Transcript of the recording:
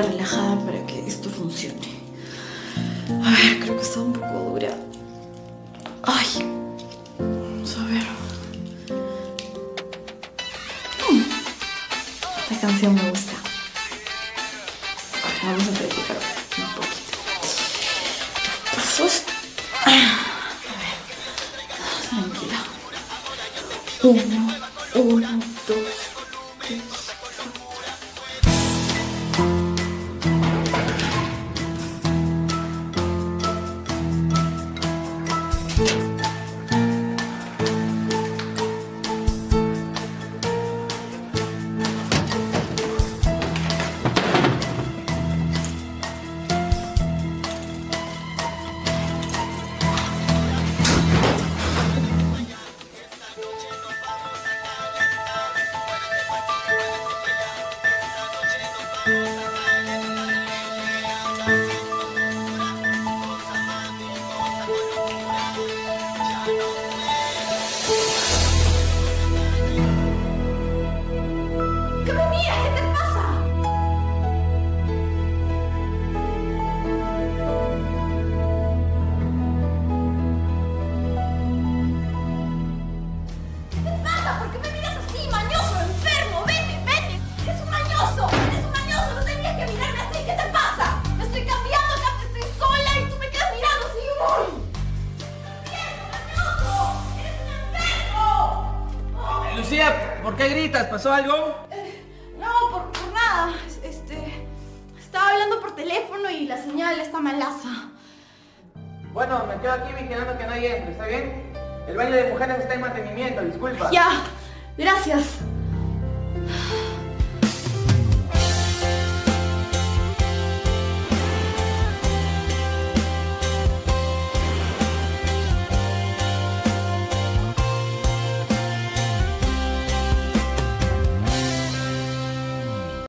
respira relajada para que esto funcione. A ver, creo que está un poco dura. Ay. Vamos a ver. Esta canción me gusta. Ahora vamos a practicar un poquito. Pasos. A ver. Tranquila. 1, 2, 3. Lucía, ¿por qué gritas? ¿Pasó algo? No, por nada. Estaba hablando por teléfono y la señal está malaza. Bueno, me quedo aquí vigilando que nadie entre, ¿está bien? El baile de mujeres está en mantenimiento, disculpa. Ya, gracias.